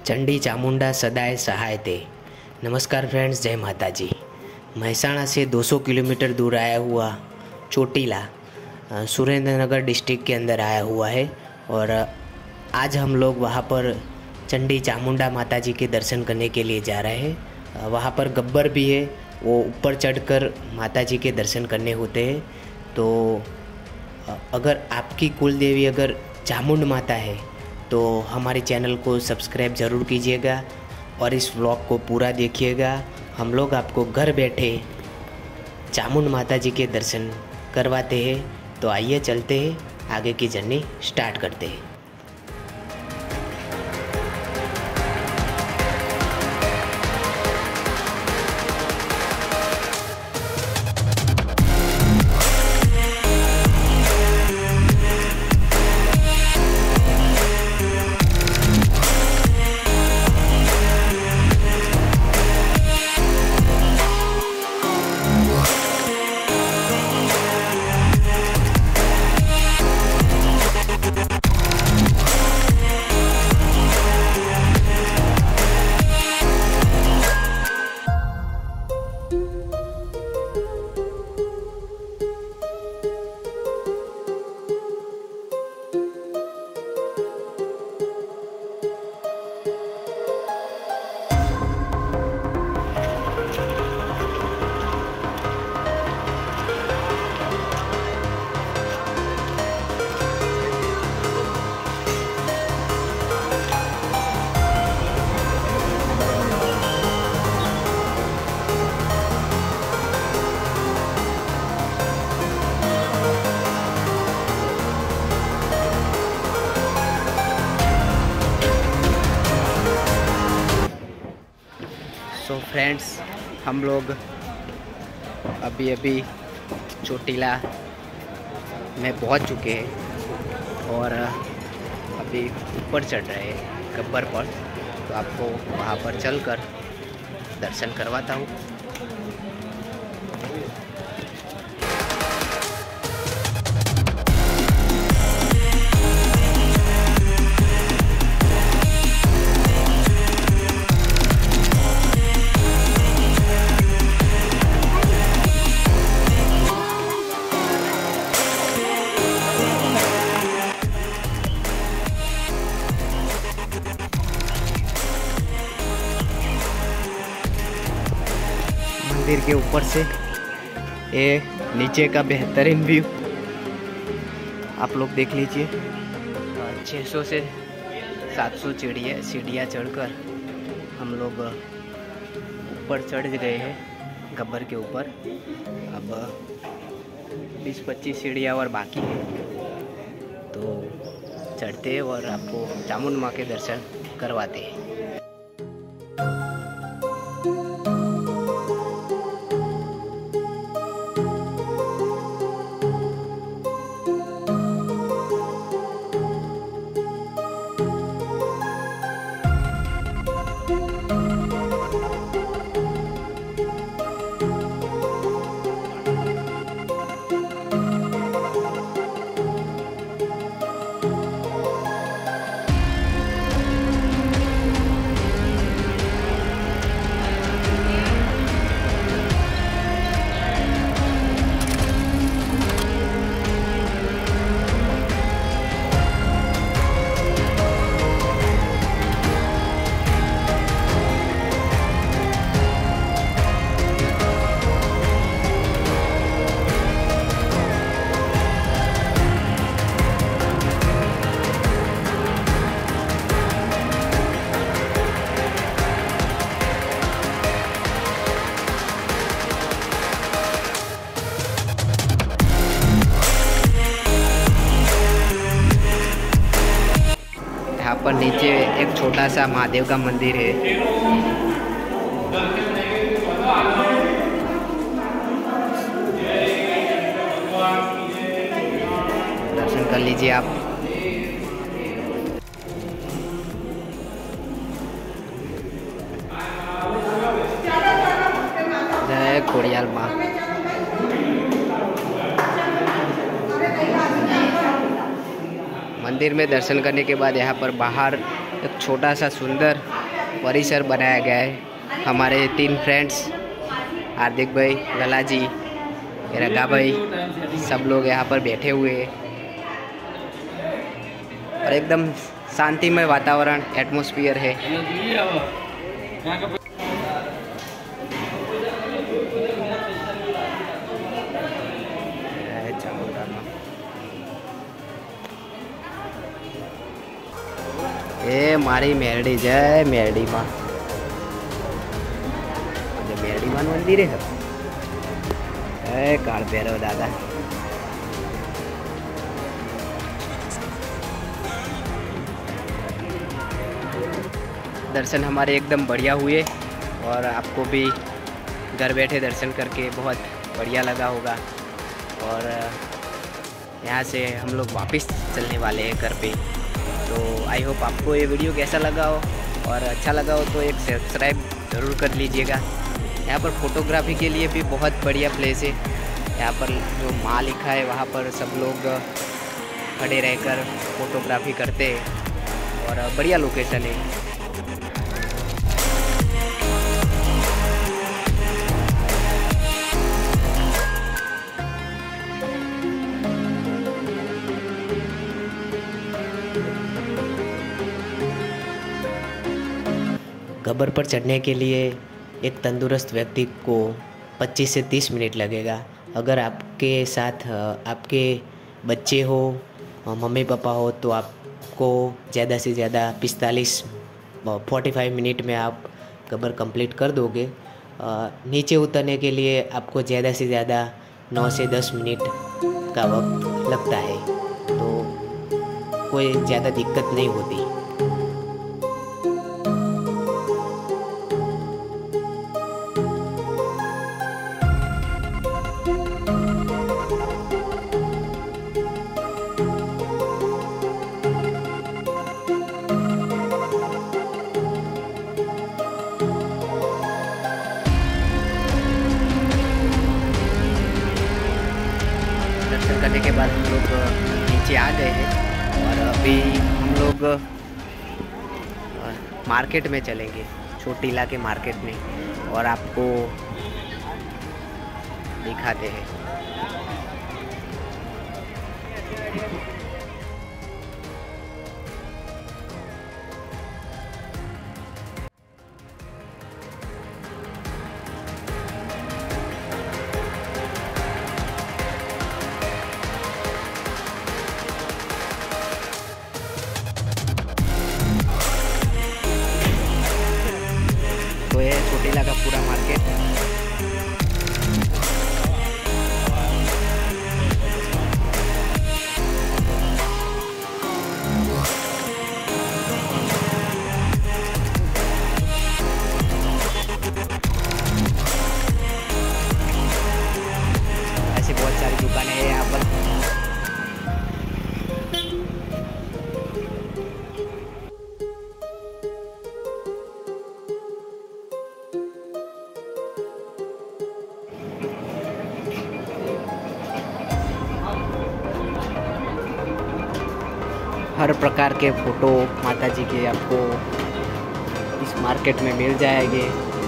चंडी चामुंडा सदाए सहाय ते। नमस्कार फ्रेंड्स, जय माता जी। महसाणा से 200 किलोमीटर दूर आया हुआ चोटीला सुरेंद्रनगर डिस्ट्रिक्ट के अंदर आया हुआ है और आज हम लोग वहाँ पर चंडी चामुंडा माता जी के दर्शन करने के लिए जा रहे हैं। वहाँ पर गब्बर भी है, वो ऊपर चढ़कर माता जी के दर्शन करने होते हैं। तो अगर आपकी कुल देवी अगर चामुंड माता है तो हमारे चैनल को सब्सक्राइब ज़रूर कीजिएगा और इस व्लॉग को पूरा देखिएगा। हम लोग आपको घर बैठे चामुंड माता जी के दर्शन करवाते हैं। तो आइए चलते हैं, आगे की जर्नी स्टार्ट करते हैं। तो फ्रेंड्स, हम लोग अभी चोटीला में पहुंच चुके हैं और अभी ऊपर चढ़ रहे हैं गब्बर पर। तो आपको वहां पर चलकर दर्शन करवाता हूं। मंदिर के ऊपर से ये नीचे का बेहतरीन व्यू आप लोग देख लीजिए। 600 से 700 सीढ़ियाँ चढ़कर हम लोग ऊपर चढ़ गए हैं गब्बर के ऊपर। अब 20-25 सीढ़ियाँ और बाकी है, तो चढ़ते हैं और आपको चामुंड माँ के दर्शन करवाते हैं। यहाँ पर नीचे एक छोटा सा महादेव का मंदिर है। दर्शन कर लीजिए आप। जय खोड़ियाल माँ। मंदिर में दर्शन करने के बाद यहाँ पर बाहर एक छोटा सा सुंदर परिसर बनाया गया है। हमारे 3 फ्रेंड्स हार्दिक भाई, लला जी, रगा भाई, सब लोग यहाँ पर बैठे हुए हैं और एकदम शांतिमय वातावरण एटमॉस्फेयर है। ए मारी मेरडी, जय मेरडी माँ, मेरडी माँ मंदिर है। काल भैरव दादा, दर्शन हमारे एकदम बढ़िया हुए और आपको भी घर बैठे दर्शन करके बहुत बढ़िया लगा होगा। और यहाँ से हम लोग वापस चलने वाले हैं घर पे। तो आई होप आपको ये वीडियो कैसा लगा हो, और अच्छा लगा हो तो एक सब्सक्राइब ज़रूर कर लीजिएगा। यहाँ पर फोटोग्राफी के लिए भी बहुत बढ़िया प्लेस है। यहाँ पर जो माँ लिखा है वहाँ पर सब लोग खड़े रहकर फोटोग्राफी करते हैं और बढ़िया लोकेशन है। गब्बर पर चढ़ने के लिए एक तंदुरुस्त व्यक्ति को 25 से 30 मिनट लगेगा। अगर आपके साथ आपके बच्चे हो, मम्मी पापा हो, तो आपको ज़्यादा से ज़्यादा 45 मिनट में आप गब्बर कंप्लीट कर दोगे। नीचे उतरने के लिए आपको ज़्यादा से ज़्यादा 9 से 10 मिनट का वक्त लगता है, तो कोई ज़्यादा दिक्कत नहीं होती। दर्शन करने के बाद हम लोग नीचे आ गए हैं और अभी हम लोग मार्केट में चलेंगे, चोटीला के मार्केट में, और आपको दिखाते हैं। तो ये चोटीला का पूरा मार्केट है। ऐसी बहुत सारी दुकानें हैं यहाँ पर। हर प्रकार के फ़ोटो माता जी के आपको इस मार्केट में मिल जाएंगे।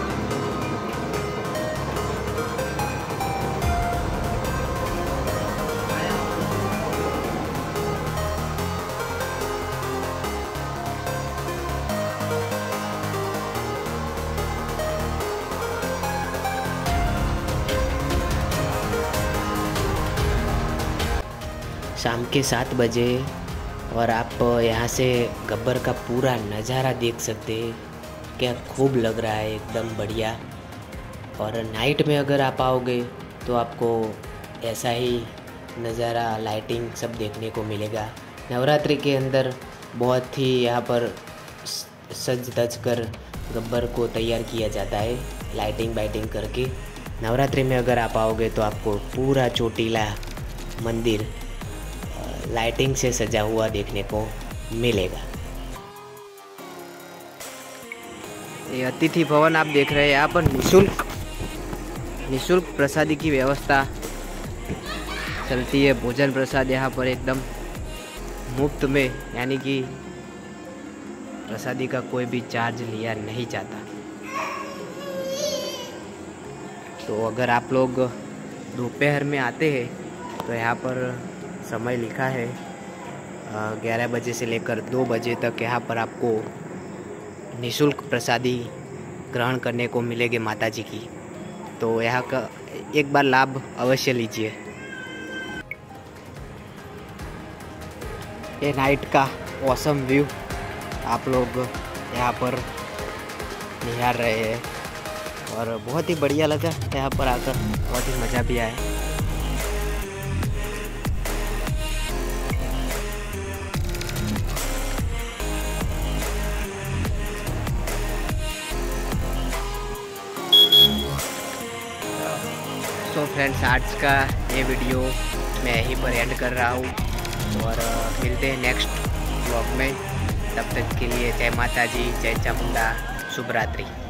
शाम के 7 बजे और आप यहाँ से गब्बर का पूरा नज़ारा देख सकते हैं। क्या खूब लग रहा है, एकदम बढ़िया। और नाइट में अगर आप आओगे तो आपको ऐसा ही नज़ारा, लाइटिंग सब देखने को मिलेगा। नवरात्रि के अंदर बहुत ही यहाँ पर सज धज कर गब्बर को तैयार किया जाता है, लाइटिंग बाइटिंग करके। नवरात्रि में अगर आप आओगे तो आपको पूरा चोटीला मंदिर लाइटिंग से सजा हुआ देखने को मिलेगा। ये अतिथि भवन आप देख रहे हैं। यहाँ पर निःशुल्क प्रसादी की व्यवस्था चलती है। भोजन प्रसाद यहाँ पर एकदम मुफ्त में, यानी कि प्रसादी का कोई भी चार्ज लिया नहीं जाता। तो अगर आप लोग दोपहर में आते हैं तो यहाँ पर समय लिखा है 11 बजे से लेकर 2 बजे तक यहाँ पर आपको निःशुल्क प्रसादी ग्रहण करने को मिलेगी माता जी की। तो यहाँ का एक बार लाभ अवश्य लीजिए। ये नाइट का ऑसम व्यू आप लोग यहाँ पर निहार रहे हैं और बहुत ही बढ़िया लगा यहाँ पर आकर, बहुत ही मज़ा भी आया। तो फ्रेंड्स, आज का ये वीडियो मैं यहीं पर एंड कर रहा हूँ और मिलते हैं नेक्स्ट ब्लॉग में। तब तक के लिए जय माता जी, जय चामुंडा, शुभ रात्रि।